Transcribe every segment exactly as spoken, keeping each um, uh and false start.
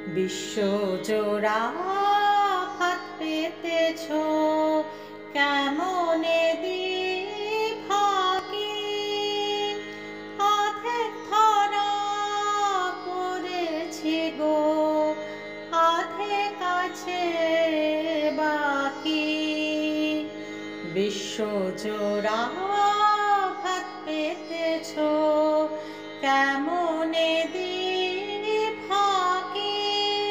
বিশ্বজোড়া হাত পেতেছ কেমনে দিয়ে ফাঁকি, আধেক ধরা পড়েছি গো আধেক আছে বাকি। বিশ্বজোড়া হাত পেতেছ কেমনে দিয়ে ফাঁকি,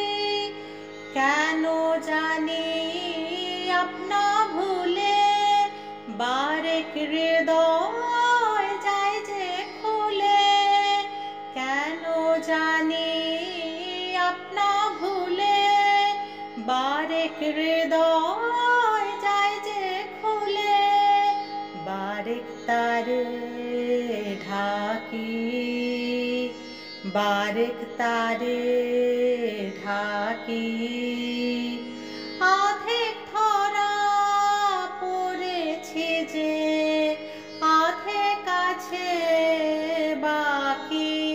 কেন জানি আপনা ভুলে বারেক হৃদয় যায় যে খুলে, কেন জানি আপনা ভুলে বারেক হৃদয় যায় যে খুলে, বারেক তারে ঢাকি বারেক তারে ঢাকি। আধেক ধরা পড়েছি যে আধেক আছে বাকি।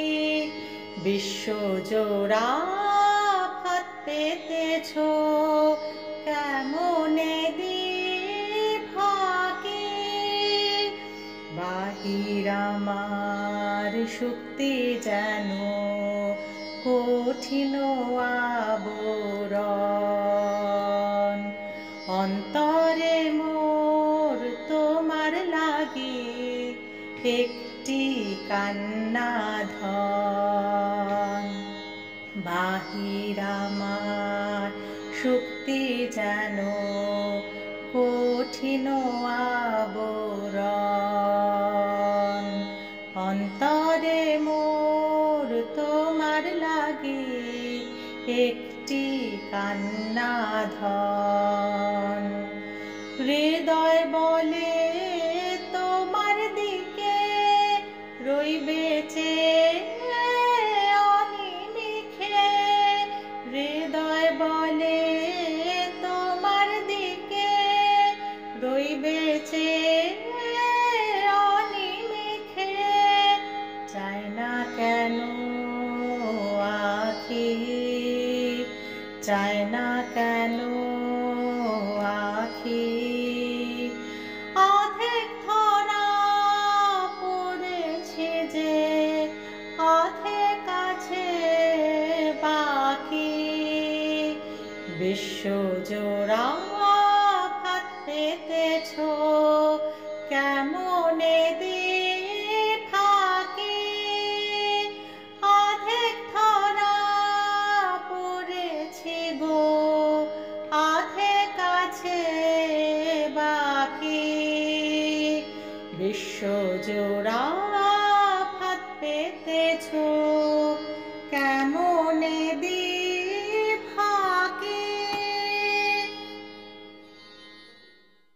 বিশ্বজোড়া হাত পেতেছ কেমনে দিয়ে ফাঁকি, বাহির আমার শক্তি যেন কঠিন আবরণ, অন্তরে মোর তোমার লাগি একটি কান্না ধন। বাহির আমার শক্তি যেন কঠিন আবরণ, অন্তরে মোর তোমার লাগি একটি কান্না ধন। হৃদয় বলে তোমার দিকে রইবে চেয়ে অনিমিষে, হৃদয় বলে তোমার দিকে রইবে চেয়ে অনিমিষে, চায় না কেন আখি চায় না কেন আখি। আধেক ধরা পড়েছি যে আধেক আছে বাকি। বিশ্বজোড়া হাত পেতেছ কেমনে দিয়ে ফাঁকি, আধেক ধরা পড়েছি গো আধেক আছে বাকি। বিশ্বজোড়া হাত পেতেছ।